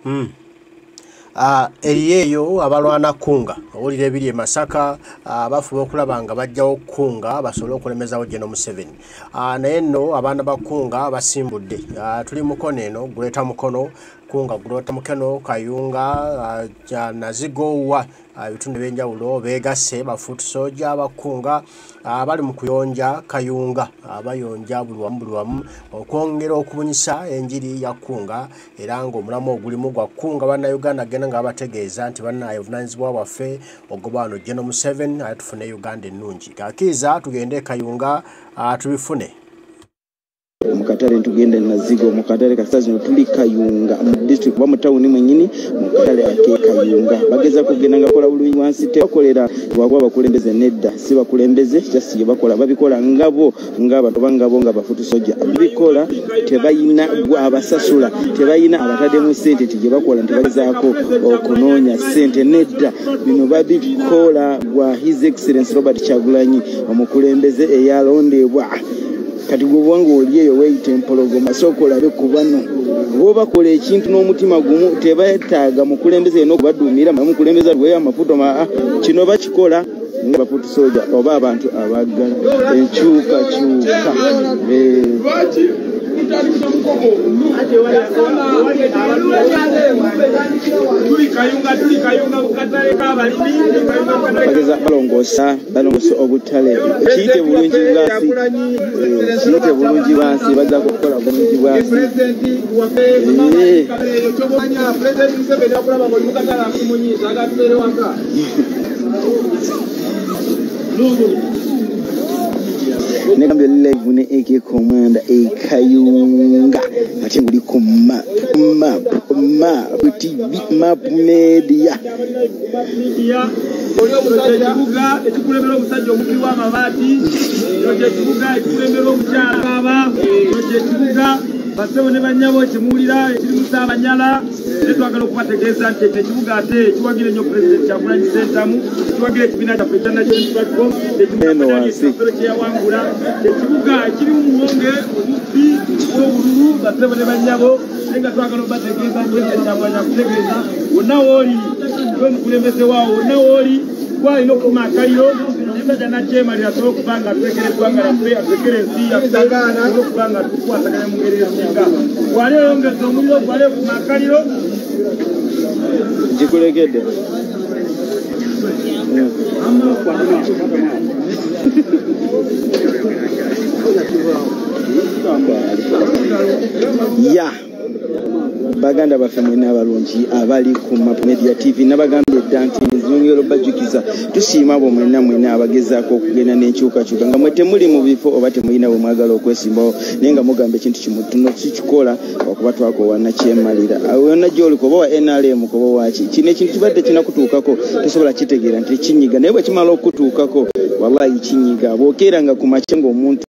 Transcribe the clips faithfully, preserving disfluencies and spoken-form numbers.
Mm. Uh, eriyeyo abalwana kunga olire biri e Masaka abafuba uh, okulaba nga bajjawo kunga basobole okulemezawo General Museveni uh, naye nno abaana ba kunga basimbudde uh, tuli mukono eno guleta mukono kunga guleta mukono kayunga uh, nazigowa ebitundu uh, byenjawulo begasse bafuuti soja abakunga abali uh, mu kuyonja kayunga abayonja uh, buli wamu buli wamu okwongera okubunyisa enjiri ya kunga era ng'omulamu ogulimu gwa kunga bannayuganda agenda nga bategeeza nti bannaye obuvunaanyizibwa bwaffe ogoba wano General Museveni ate tufune Uganda ennungi kakiiza tugende kayunga uh, tubifune mukatale ntugende nazigo mukatale kasazi tuli kayunga mu district wa mutawuni mwenyini mukatale ake kayunga bageza kugenda ngakola bulungi wansi te bakolera wagwa bakulembeze nedda si bakulembeze just bakola babikola ngabo ngaba tobangabo nga bafutu soja bikola tebayina abasasula tebayina abatade mu sente tije bakola ntibazaako okunonya sente nedda bino babikola gwa His Excellency Robert Kyagulanyi omukulembeze eyalondebwa kati gubwangu oliyeyo weite empologoma sokola be kubano boba kola ekintu n'omutima gumu tebayetaaga mukulembeze no kubadumira mu kulembeza lwe amafuto ma kino bakikola ngabafutu soja oba abantu abagala enchuka chuka eh tuli kayunga tuli kayunga kukatale kabalimi bageza balongosa balongosa obutale kiyite bulungi bwasi kiyite bulungi bwasi baza kukola bulungi bwasi president waffe chobanya president Museveni akulaba ngo mukatala kumunyiza agatere waka negambe live ne eke komanda e kayunga ati nguli ku map map map T V map media oli omusajja kibuga ekikulembera omusajja omukiri w'amabaati oje kibuga ekikulembera omukyala aba oje kibuga basebo ne banyabo kimuulira ekirimusa abanyala netwagala okubategeeza nti ekibuga ate ekiwagira ennyo president Kyagulanyi Ssentamu ekiwagira ekibiina kyaffe ekya National Platform ekimukaalo kyeyawangula ekibuga ekiri mu muwonge omubbi w'obululu basebo ne banyabo naye nga twagala okubategeeza president Kyagulanyi akutegeeza wonna wooli gwe mukulembeze waawo wonna wooli gwalina okuma akaliro emusajja nakyemalira asobole okuba nga turekera eggwanga lyaffe aturekera ensi yaffe asobole okuba nga tukwasaganya mu ngeri esinga gwali oyongeza omuliro gwali okuma akaliro gikulegedde ya baganda baffe mwena abalungi abali ku Map Media T V nabagambye ddanti nzongero bajukiza tusiima abo mwena mwena abagezaako okugenda n'enkyukakyuka nga mwe temuli mu bifo oba temulina bwe mwagala okwesimbawo naye nga mugamba ekintu kimu tuno kikikola okuba twakoowana kyemalira awo yonna gy'oli kuba wa N R M kuba waki kino ekintu kibadde kinakutuukako tosobola kitegeera nti kinyiga naye bwe kimala okutuukako wallahi kinyiga bw'okeeranga ku makya ng'omuntu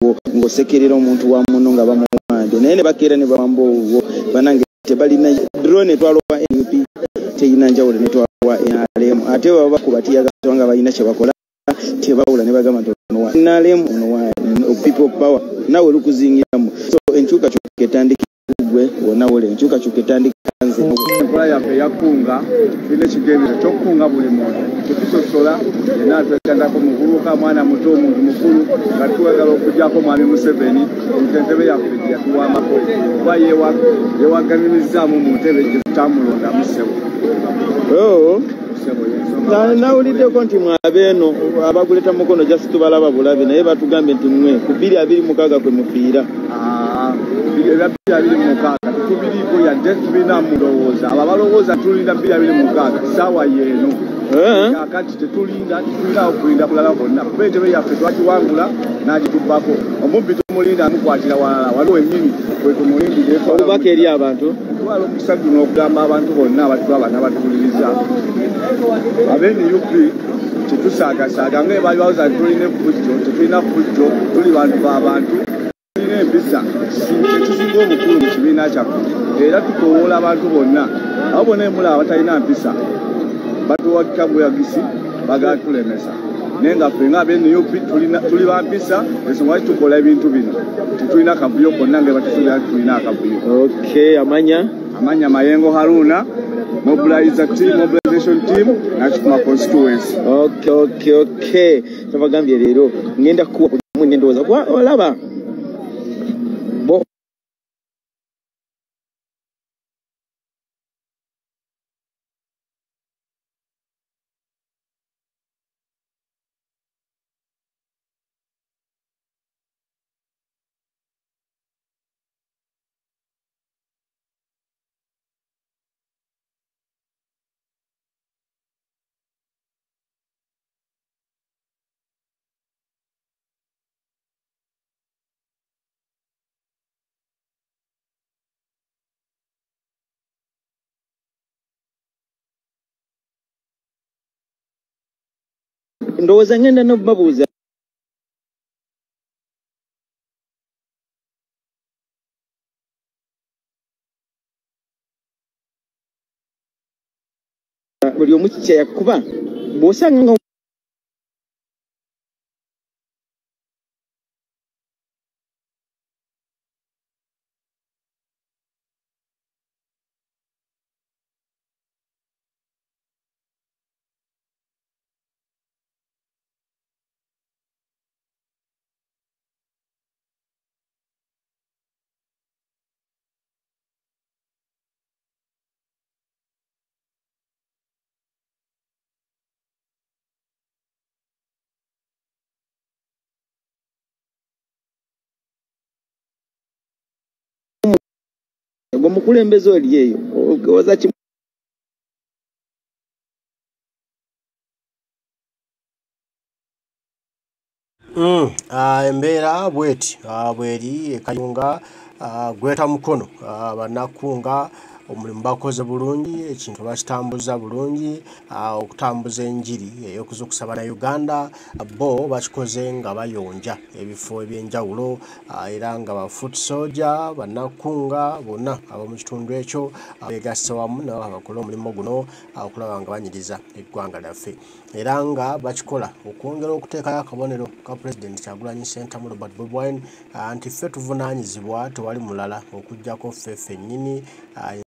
wo ngosekerera omuntu wa muno nga bamuwande naye ne bakeera ne bawamba owo banange tebalina drone twalowa N U P teyina njawulo ne twalowa N R M ate baba bakuba tiyaga nga balina kye bakola tebawula ne bagamba nti ono N R M ono wa people power nawe lukuzingiramu so enchuka chuke tandiki gwe wona wole enchuka chuke tandiki kanze enkola yaffe yakunga ine kigendera kyokunga buli muntu tukusosola era twetandako muvubuka mwana muto omuntu mukulu nga twagala okujjako mwami Museveni entebe yaffe yatuwambako kuba yewaganirizzaamu mu ntebe gye tutamulonda Musebo nawuliddeko nti mwabeeno abaguleta mukono just tubalaba bulabe naye batugambye nti mmwe ku bbiri abiri mukaaga kwe mufiira ebya bbiri abiri mukaaga tetubiriiko yadde tubina mulowooza abo abalowooza tulinda bbiri abiri mukaaga saawa yeeno kakati tetulinda tetulina okulinda bulala bonna kuba entebe yaffe twagiwangula n'agitubbako omubbi tumulinda amukwatira walala waliwo ennyini kwe tumulindira obubaka eri abantu twala okusatu n'okugamba abantu bonna abatulaba n'abatuwuliriza ab'N U P tetusaagasaaga nga ebali bawoza tulina effujjo tetulina ffujjo tuli bantu b'abantu tulina empisa tetusinga obukulu mu kibiina kyaffe era tukowoola abantu bonna abo bonna emulaba batalina mpisa batuwakika buyagisi bagatulemesa naye nga ffe nga ab'N U P tuli bampisa ensonga lwaki tukola ebintu bino tetulina akavuyo konna nga batutulira tulina akavuyo okay amanya amanya Mayengo Haruna mobilizer team mobilization team nakikuma constituency okay okay okay tabagambye leero ngenda kuwa mu ndoza kwa olaba bo ndowooza ngenda nobabuuza buli omu kikya yakuba bw'osanga nga omukulembeze oli eyo oza ki mm ah embeera bweti ah bweri ekayunga ah gweta mukono ah banakunga omulimu bakoze bulungi ekintu bakitambuza bulungi okutambuza enjiri eyokuza okusaba na Uganda bo bakikoze nga bayonja ebifo ebyenjawulo era nga ba foot soldier banakunga bonna abo mu kitundu ekyo begasse wamu nabo abakola omulimu guno okulaba nga banyiriza eggwanga lyaffe era nga bakikola okwongera okuteekayo akabonero ka President Kyagulanyi Ssentamu Robert Bobi Wine anti ffe tuvunaanyizibwa tewali mulala okujjako ffe ffennyini